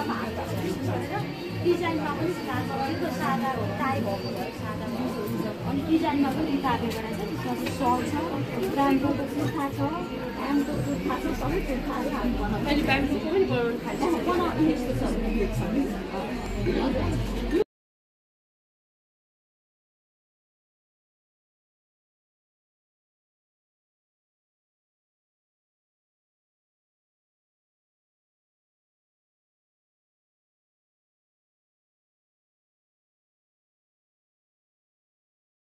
डिजाइनमा पनि त्यो सादा हो टाई भएको सादा भएको अनि डिजाइनमा पनि काटेको रहेछ त्यसमा चाहिँ सल छ ब्रान्डको कुर्ता छ एमको कुर्ता छ सबै कुर्ता छ मैले ब्याङ्कको पनि बनाउनु थाल्छु बनाउनु यस्तो छ